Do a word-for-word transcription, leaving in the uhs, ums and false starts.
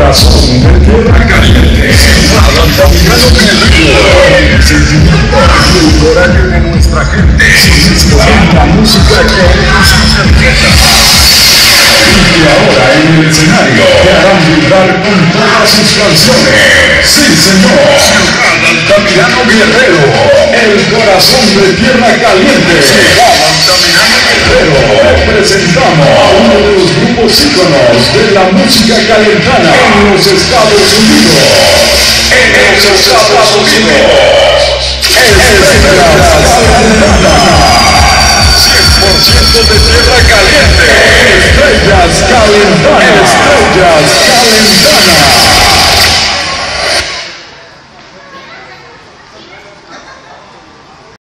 corazón de Tierra Caliente. Adam Damiano Guerrero. El sentimiento y el coraje de nuestra gente. La música que nos interpreta. Y ahora en el escenario te harán vibrar con todas sus canciones. Sí, señor. Adam Damiano Guerrero. El corazón de Tierra Caliente. Adam Damiano Guerrero. Presentamos a uno de los grupos íconos de la música calentana en los Estados Unidos. En los Estados Unidos. Estrellas Calentanas. cien por ciento de Tierra Caliente. Estrellas Calentanas. Estrellas Calentanas.